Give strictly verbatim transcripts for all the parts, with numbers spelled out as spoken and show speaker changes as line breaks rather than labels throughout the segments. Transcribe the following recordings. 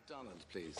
MacDonald, please.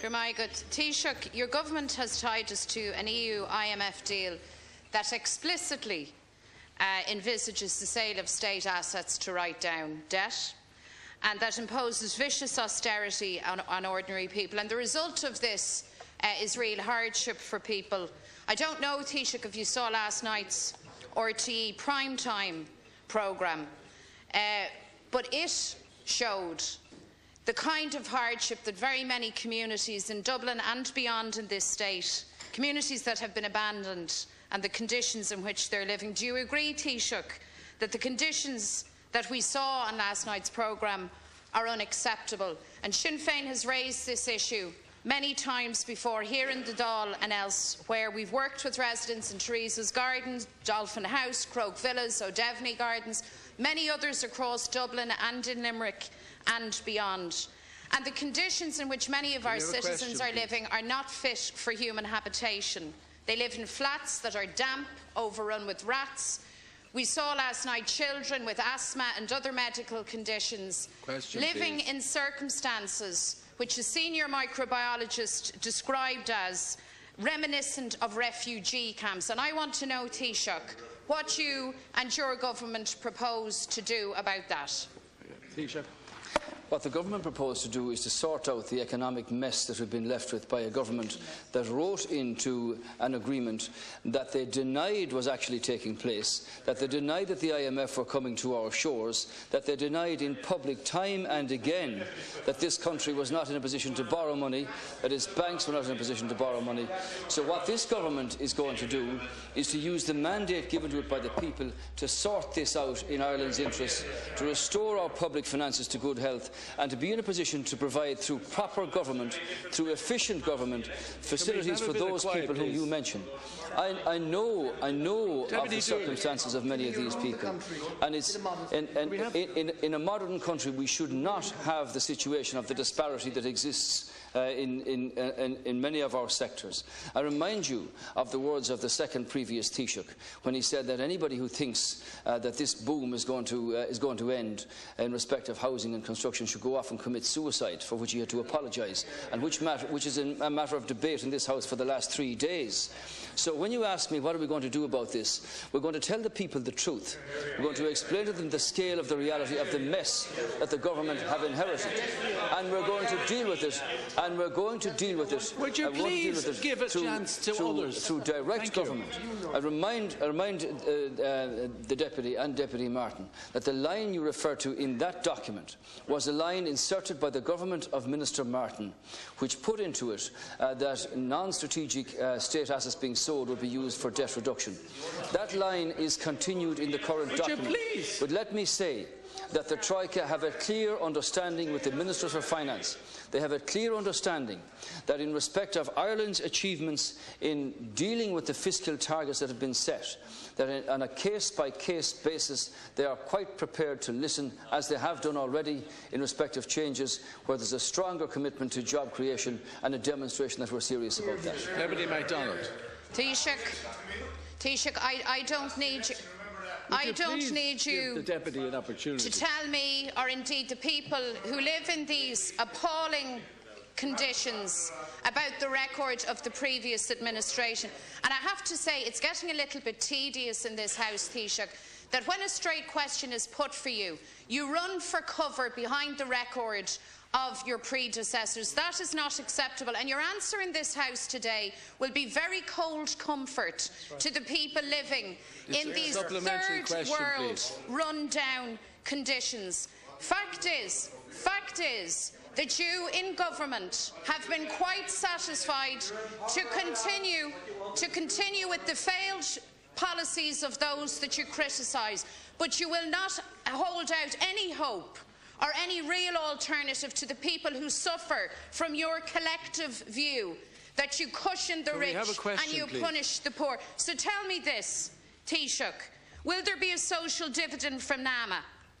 Taoiseach, your government has tied us to an E U I M F deal that explicitly uh, envisages the sale of state assets to write down debt, and that imposes vicious austerity on, on ordinary people. And the result of this uh, is real hardship for people. I don't know, Taoiseach, if you saw last night's R T E primetime programme, uh, but it showed the kind of hardship that very many communities in Dublin and beyond in this state, communities that have been abandoned, and the conditions in which they're living. Do you agree, Taoiseach, that the conditions that we saw on last night's programme are unacceptable? And Sinn Féin has raised this issue many times before, here in the Dáil and elsewhere. We've worked with residents in Teresa's Gardens, Dolphin House, Croke Villas, O'Devney Gardens, many others across Dublin and in Limerick and beyond. And the conditions in which many of our citizens are living are not fit for human habitation. They live in flats that are damp, overrun with rats. We saw last night children with asthma and other medical conditions
Question,
living
please.
in circumstances which a senior microbiologist described as reminiscent of refugee camps. And I want to know, Taoiseach, what you and your government propose to do about that.
Taoiseach.
What the government proposed to do is to sort out the economic mess that we've been left with by a government that wrote into an agreement that they denied was actually taking place, that they denied that the I M F were coming to our shores, that they denied in public time and again that this country was not in a position to borrow money, that its banks were not in a position to borrow money. So what this government is going to do is to use the mandate given to it by the people to sort this out in Ireland's interest, to restore our public finances to good health, and to be in a position to provide, through proper government, through efficient government, facilities for those quiet, people please. whom you mention. I, I know, I know of the circumstances of many of these people, and it's in, in, in, in a modern country we should not have the situation of the disparity that exists Uh, in, in, in, in many of our sectors. I remind you of the words of the second previous Taoiseach when he said that anybody who thinks uh, that this boom is going, to, uh, is going to end in respect of housing and construction should go off and commit suicide, for which he had to apologise, and which, matter, which is a matter of debate in this House for the last three days. So when you ask me what are we going to do about this, we're going to tell the people the truth. We're going to explain to them the scale of the reality of the mess that the government have inherited, and we're going to deal with it. And we're going to deal with it.
Would you please
it
give a
through,
chance to
through,
others?
Through direct
Thank
government. I remind, I remind uh, uh, the Deputy and Deputy Martin that the line you refer to in that document was a line inserted by the government of Minister Martin, which put into it uh, that non-strategic uh, state assets being sold would be used for debt reduction. That line is continued in the current
Would
document.
you please?
But let me say that the Troika have a clear understanding with the Minister for Finance. They have a clear understanding that in respect of Ireland's achievements in dealing with the fiscal targets that have been set, that in, on a case-by-case basis they are quite prepared to listen, as they have done already, in respect of changes where there is a stronger commitment to job creation and a demonstration that we are serious about that.
Deputy MacDonald.
Taoiseach, Taoiseach, I, I don't need you. I don't need you
the deputy an opportunity.
to tell me, or indeed the people who live in these appalling conditions, about the record of the previous administration. And I have to say, it's getting a little bit tedious in this House, Taoiseach, that when a straight question is put for you, you run for cover behind the record of your predecessors. That is not acceptable, and your answer in this House today will be very cold comfort to the people living
it's
in these third world run-down conditions. Fact is, fact is that you in government have been quite satisfied to continue, to continue with the failed policies of those that you criticise, but you will not hold out any hope or any real alternative to the people who suffer from your collective view that you cushion the
Can
rich
question,
and you
please?
punish the poor. So tell me this, Taoiseach, will there be a social dividend from NAMA?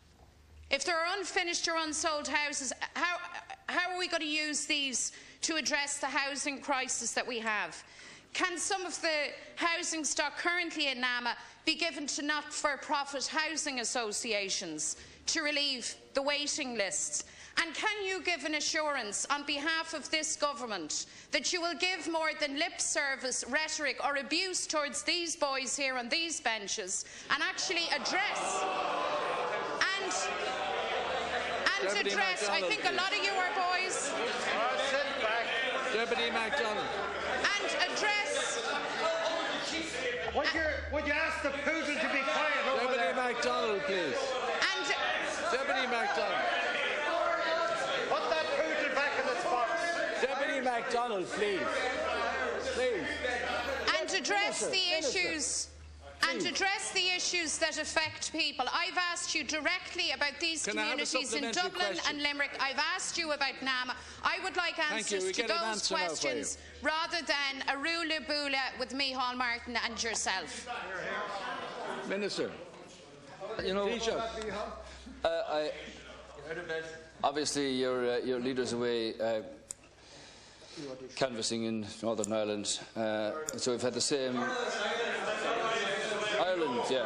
If there are unfinished or unsold houses, how, how are we going to use these to address the housing crisis that we have? Can some of the housing stock currently in NAMA be given to not-for-profit housing associations to relieve the waiting lists? And can you give an assurance on behalf of this government that you will give more than lip service, rhetoric or abuse towards these boys here on these benches and actually address and, and
Deputy
address,
MacDonald,
I think
please.
a lot of you are boys,
Deputy MacDonald.
and address
Would you, would you ask the poodle to be quiet over
Deputy
there?
MacDonald, please.
and
Deputy MacDonald.
Put that poodle back in its box.
Deputy MacDonald, please. Please.
and address the issues and address the issues that affect people. I've asked you directly about these
Can I have a
communities in
supplementary
Dublin
question?
and Limerick. I've asked you about NAMA. I would like
Thank you.
answers
We
to
get an
those
answer now for
questions rather than a rula-bula with Micheál Martin and yourself.
Minister.
You know,
Taoiseach.
uh, I, obviously your, uh, your leader's away uh, canvassing in Northern Ireland, uh, so we've had the same... Ireland, yeah.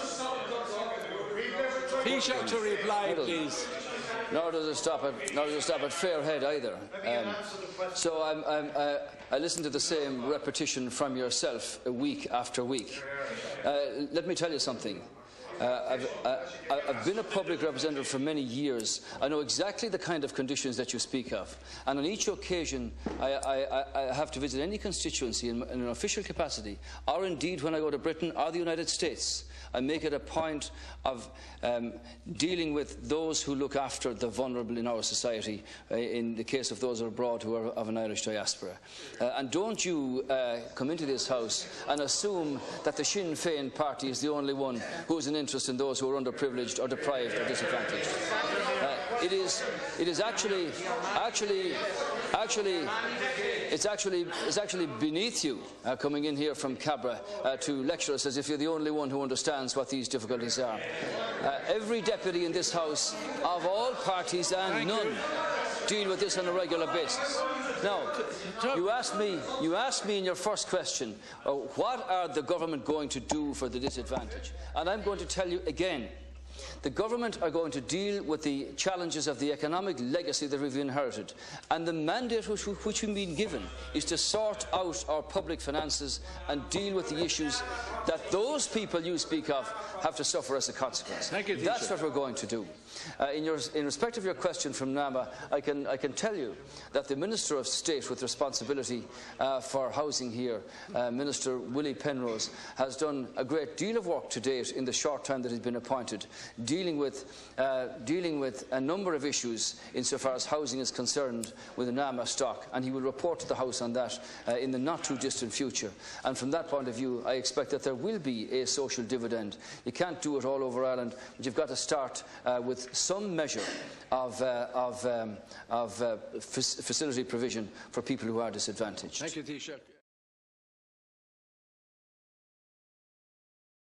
Taoiseach to reply,
Middle.
please.
Nor does it stop at, nor does it stop at Fairhead either. Um, so I'm, I'm, uh, I listen to the same repetition from yourself uh, week after week. Uh, let me tell you something. Uh, I've, uh, I've been a public representative for many years. I know exactly the kind of conditions that you speak of. And on each occasion, I, I, I have to visit any constituency in, in an official capacity, or indeed when I go to Britain or the United States. I make it a point of um, dealing with those who look after the vulnerable in our society, uh, in the case of those abroad who are of an Irish diaspora. Uh, and don't you uh, come into this House and assume that the Sinn Féin party is the only one who has an interest in those who are underprivileged or deprived or disadvantaged. Uh, it is, it is actually, actually, actually, it's actually, it's actually beneath you uh, coming in here from Cabra uh, to lecture us as if you're the only one who understands what these difficulties are. Uh, every deputy in this House, of all parties and
Thank
none,
you.
deal with this on a regular basis. Now, you asked me, you asked me in your first question, uh, what are the government going to do for the disadvantaged? And I'm going to tell you again. The government are going to deal with the challenges of the economic legacy that we've inherited, and the mandate which, which we've been given is to sort out our public finances and deal with the issues that those people you speak of have to suffer as a consequence.
Thank you,
That's
Taoiseach.
what we're going to do. Uh, in, your, in respect of your question from NAMA, I can, I can tell you that the Minister of State with responsibility uh, for housing here, uh, Minister Willie Penrose, has done a great deal of work to date in the short time that he's been appointed, dealing with, uh, dealing with a number of issues insofar as housing is concerned with the NAMA stock, and he will report to the House on that uh, in the not-too-distant future. And from that point of view, I expect that there will be a social dividend. You can't do it all over Ireland, but you've got to start uh, with some measure of, uh, of, um, of uh, facility provision for people who are disadvantaged.
Thank you, Taoiseach.